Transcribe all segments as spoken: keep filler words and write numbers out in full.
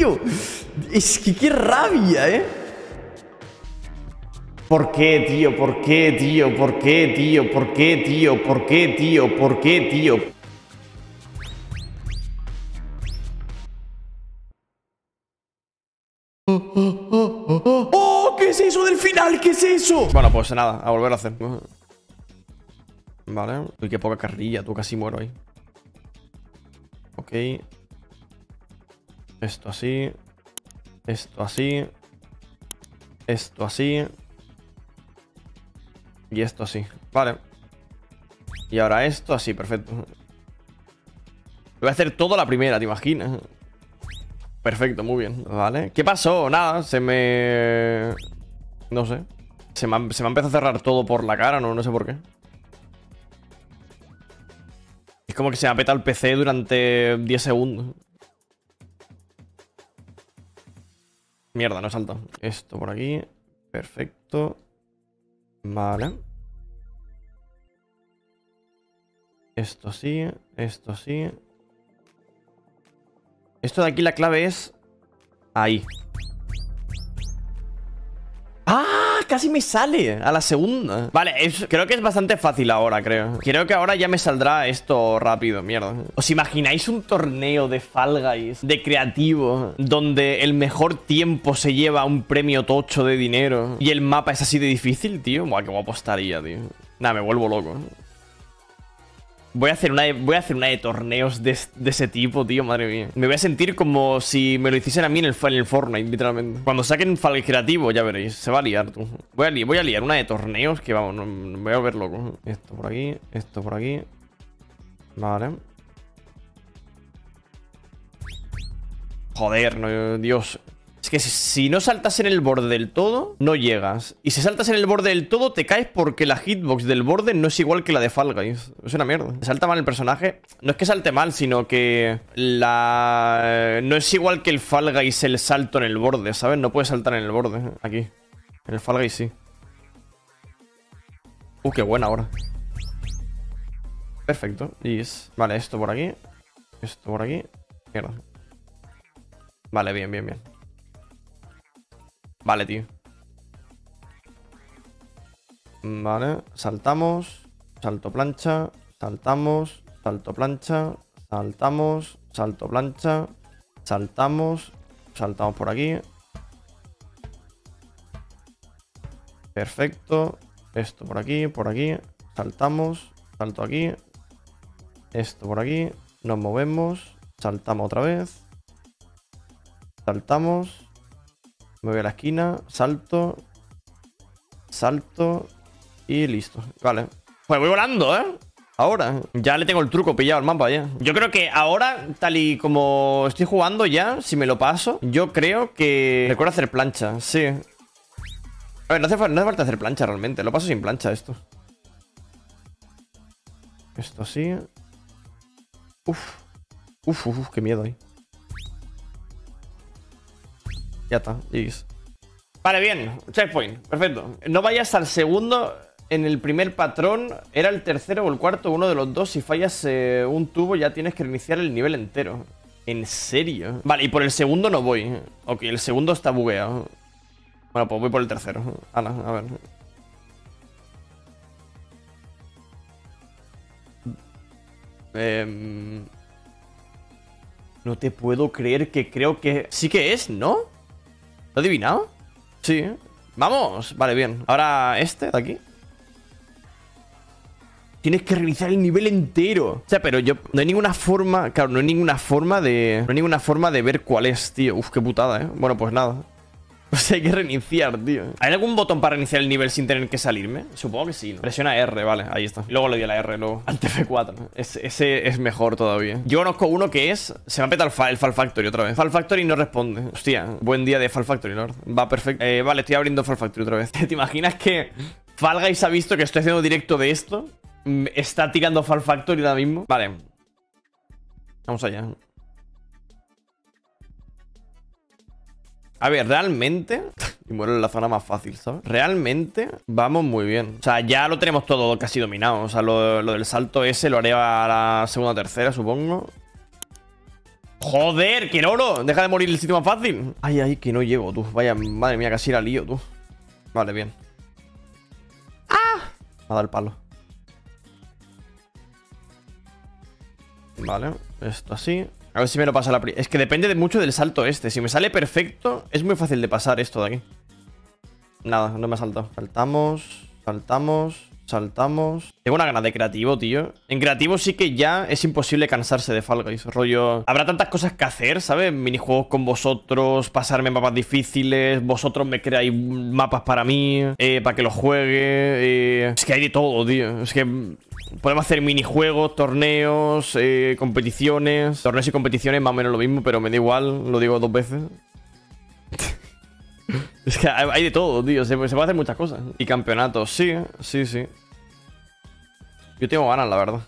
tío. Es que qué rabia, ¿eh? ¿Por qué, tío? ¿Por qué, tío? ¿Por qué, tío? ¿Por qué, tío? ¿Por qué, tío? ¿Por qué, tío? Oh, oh, oh, oh, oh. ¡Oh! ¿Qué es eso del final? ¿Qué es eso? Bueno, pues nada, a volver a hacer. Vale. Uy, qué poca carrilla. Tú casi muero ahí. Ok. Esto así. Esto así. Esto así. Y esto así. Vale. Y ahora esto así, perfecto. Voy a hacer todo a la primera, ¿te imaginas? Perfecto, muy bien. Vale. ¿Qué pasó? Nada, se me... No sé. Se me, ha, se me ha empezado a cerrar todo por la cara, no, no sé por qué. Es como que se me ha petado el P C durante diez segundos. Mierda, no he saltado. Esto por aquí. Perfecto. Vale. Esto sí, esto sí. Esto de aquí la clave es... Ahí. ¡Ah! Casi me sale a la segunda. Vale, es, creo que es bastante fácil ahora, creo. Creo que ahora ya me saldrá esto rápido, mierda. ¿Os imagináis un torneo de Fall Guys, de creativo, donde el mejor tiempo se lleva un premio tocho de dinero y el mapa es así de difícil, tío? Buah, qué guapo estaría, tío. Nah, me vuelvo loco. Voy a hacer una de, voy a hacer una de torneos de, de ese tipo, tío, madre mía. Me voy a sentir como si me lo hiciesen a mí en el, en el Fortnite, literalmente. Cuando saquen Fall Guys creativo, ya veréis. Se va a liar, tú. Voy a, li voy a liar una de torneos que, vamos, no, me voy a ver loco. Esto por aquí, esto por aquí. Vale. Joder, no, Dios. Es que si, si no saltas en el borde del todo, no llegas. Y si saltas en el borde del todo, te caes porque la hitbox del borde no es igual que la de Fall Guys. Es una mierda. Salta mal el personaje. No es que salte mal, sino que la... No es igual que el Fall Guys el salto en el borde, ¿sabes? No puedes saltar en el borde. Aquí. En el Fall Guys sí. Uh, qué buena ahora. Perfecto. Yes. Vale, esto por aquí. Esto por aquí. Mierda. Vale, bien, bien, bien. Vale, tío. Vale, saltamos. Salto plancha. Saltamos. Salto plancha. Saltamos. Salto plancha. Saltamos. Saltamos por aquí. Perfecto. Esto por aquí, por aquí. Saltamos. Salto aquí. Esto por aquí. Nos movemos. Saltamos otra vez. Saltamos. Me voy a la esquina, salto, salto y listo. Vale. Pues voy volando, ¿eh? Ahora. Ya le tengo el truco pillado al mapa ya. Yo creo que ahora, tal y como estoy jugando ya, si me lo paso, yo creo que... Recuerdo hacer plancha, sí. A ver, no hace, no hace falta hacer plancha realmente. Lo paso sin plancha esto. Esto sí. Uf. Uf, uf, uf, qué miedo ahí. Ya está, X. Vale, bien, checkpoint, perfecto. No vayas al segundo en el primer patrón. Era el tercero o el cuarto, uno de los dos. Si fallas eh, un tubo ya tienes que reiniciar el nivel entero. ¿En serio? Vale, y por el segundo no voy. Ok, el segundo está bugueado. Bueno, pues voy por el tercero. Ala, a ver. Eh... No te puedo creer que creo que... Sí que es, ¿no? ¿Lo he adivinado? Sí. Vamos. Vale, bien. Ahora este de aquí. Tienes que reiniciar el nivel entero. O sea, pero yo... No hay ninguna forma... Claro, no hay ninguna forma de... No hay ninguna forma de ver cuál es, tío. Uf, qué putada, ¿eh? Bueno, pues nada. O sea, hay que reiniciar, tío. ¿Hay algún botón para reiniciar el nivel sin tener que salirme? Supongo que sí, ¿no? Presiona R, vale, ahí está. Luego le doy a la R, luego. Al T F cuatro. Ese, ese es mejor todavía. Yo conozco uno que es... Se me ha petado el, fa el Fall Factory otra vez. Fall Factory no responde. Hostia, buen día de Fall Factory, ¿no? Va perfecto. Eh, vale, estoy abriendo Fall Factory otra vez. ¿Te imaginas que Fall Guys ha visto que estoy haciendo directo de esto? Está tirando Fall Factory ahora mismo. Vale. Vamos allá. A ver, realmente... Y muero en la zona más fácil, ¿sabes? Realmente vamos muy bien. O sea, ya lo tenemos todo casi dominado. O sea, lo, lo del salto ese lo haré a la segunda o tercera, supongo. Joder, que oro. Deja de morir el sitio más fácil. Ay, ay, que no llego, tú. Vaya, madre mía, casi la lío, tú. Vale, bien. ¡Ah! Me ha dado el palo. Vale, esto así. A ver si me lo pasa la primera. Es que depende de mucho del salto este. Si me sale perfecto, es muy fácil de pasar esto de aquí. Nada, no me ha saltado. Saltamos, saltamos, saltamos. Tengo una gana de creativo, tío. En creativo sí que ya es imposible cansarse de Fall Guys. Rollo, habrá tantas cosas que hacer, ¿sabes? Minijuegos con vosotros, pasarme mapas difíciles. Vosotros me creáis mapas para mí, eh, para que los juegue. Eh... Es que hay de todo, tío. Es que podemos hacer minijuegos, torneos, eh, competiciones. Torneos y competiciones, más o menos lo mismo, pero me da igual. Lo digo dos veces. Es que hay de todo, tío. Se, se puede hacer muchas cosas. Y campeonatos, sí, sí, sí. Yo tengo ganas, la verdad.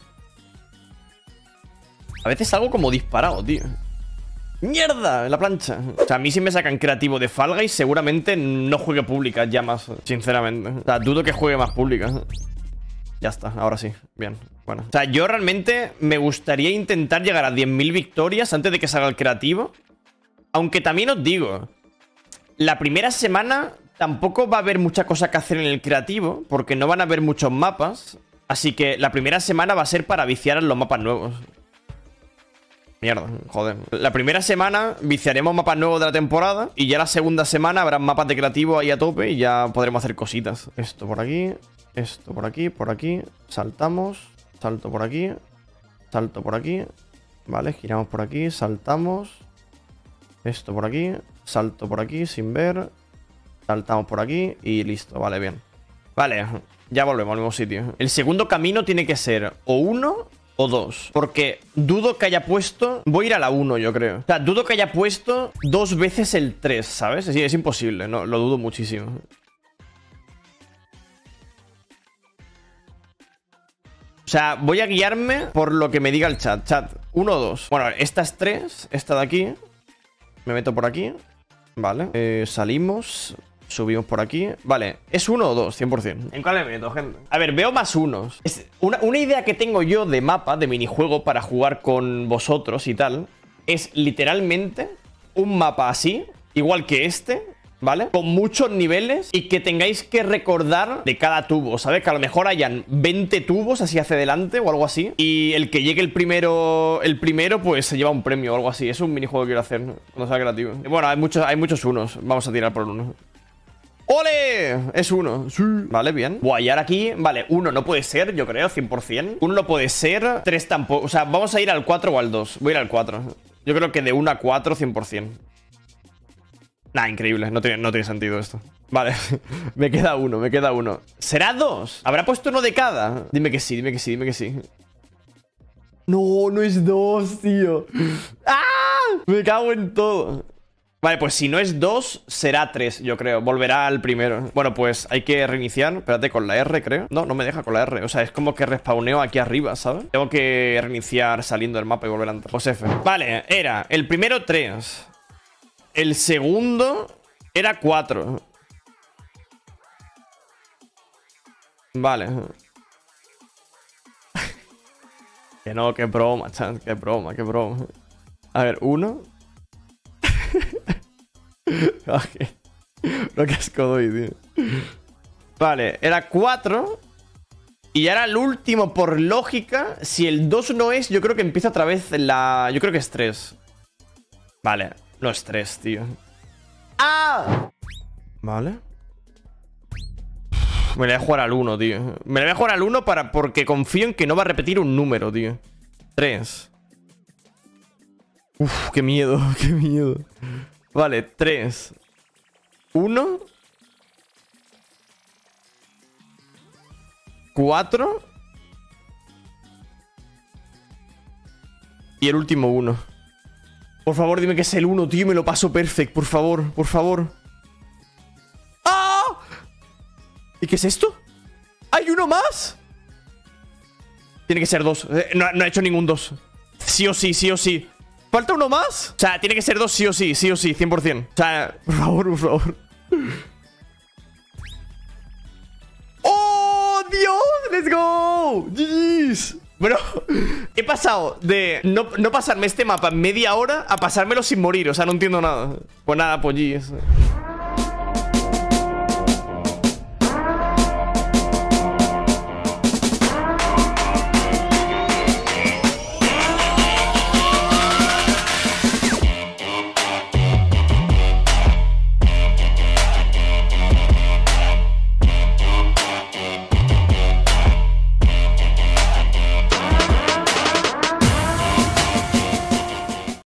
A veces salgo como disparado, tío. ¡Mierda! En la plancha. O sea, a mí si me sacan creativo de Fall Guys, seguramente no juegue públicas ya más, sinceramente. O sea, dudo que juegue más públicas. Ya está, ahora sí. Bien, bueno. O sea, yo realmente me gustaría intentar llegar a diez mil victorias antes de que salga el creativo. Aunque también os digo, la primera semana tampoco va a haber mucha cosa que hacer en el creativo, porque no van a haber muchos mapas. Así que la primera semana va a ser para viciar en los mapas nuevos. Mierda, joder. La primera semana viciaremos mapas nuevos de la temporada. Y ya la segunda semana habrá mapas de creativo ahí a tope. Y ya podremos hacer cositas. Esto por aquí, esto por aquí, por aquí. Saltamos, salto por aquí, salto por aquí. Vale, giramos por aquí, saltamos. Esto por aquí, salto por aquí sin ver. Saltamos por aquí y listo, vale, bien. Vale, ya volvemos al mismo sitio. El segundo camino tiene que ser o uno o dos. Porque dudo que haya puesto... Voy a ir a la uno, yo creo. O sea, dudo que haya puesto dos veces el tres, ¿sabes? Es, es imposible, no, lo dudo muchísimo. O sea, voy a guiarme por lo que me diga el chat. Chat, uno o dos. Bueno, esta es tres, esta de aquí. Me meto por aquí. Vale, eh, salimos... Subimos por aquí. Vale, ¿es uno o dos? cien por cien. ¿En cuál me meto, gente? A ver, veo más unos. Es una, una idea que tengo yo de mapa, de minijuego para jugar con vosotros y tal, es literalmente un mapa así, igual que este, ¿vale? Con muchos niveles y que tengáis que recordar de cada tubo, ¿sabes? Que a lo mejor hayan veinte tubos así hacia adelante o algo así. Y el que llegue el primero, el primero, pues se lleva un premio o algo así. Es un minijuego que quiero hacer, ¿no? Cuando sea creativo. Bueno, hay muchos, hay muchos unos. Vamos a tirar por uno. ¡Ole! Es uno. Sí. Vale, bien. Buah, y ahora aquí, vale, uno no puede ser, yo creo, cien por cien. Uno no puede ser, tres tampoco. O sea, vamos a ir al cuatro o al dos. Voy a ir al cuatro. Yo creo que de uno a cuatro, cien por cien. Nah, increíble. No tiene, no tiene sentido esto. Vale. Me queda uno, me queda uno. ¿Será dos? ¿Habrá puesto uno de cada? Dime que sí, dime que sí, dime que sí. No, no es dos, tío. ¡Ah! Me cago en todo. Vale, pues si no es dos, será tres, yo creo. Volverá al primero. Bueno, pues hay que reiniciar. Espérate, con la R, creo. No, no me deja con la R. O sea, es como que respawneo aquí arriba, ¿sabes? Tengo que reiniciar saliendo del mapa y volver a entrar. Pues F. Vale, era el primero tres. El segundo era cuatro. Vale. Que no, qué broma, chan. Qué broma, qué broma. A ver, uno... Okay. Lo que asco doy, tío. Vale, era cuatro. Y ya era el último por lógica. Si el dos no es, yo creo que empieza otra vez la... Yo creo que es tres. Vale, no es tres, tío. ¡Ah! Vale. Me la voy a jugar al uno, tío. Me la voy a jugar al uno para... porque confío en que no va a repetir un número, tío. tres. Uf, qué miedo, qué miedo. Vale, tres, uno, cuatro y el último uno. Por favor, dime que es el uno, tío. Me lo paso perfecto, por favor, por favor. ¡Ah! ¿Y qué es esto? ¿Hay uno más? Tiene que ser dos. No, no ha hecho ningún dos. Sí o sí, sí o sí. ¿Falta uno más? O sea, tiene que ser dos sí o sí, sí o sí, cien por cien. O sea, por favor, por favor. ¡Oh, Dios! ¡Let's go! ¡G G's! Bro, he pasado de no, no pasarme este mapa en media hora a pasármelo sin morir. O sea, no entiendo nada. Pues nada, pues G.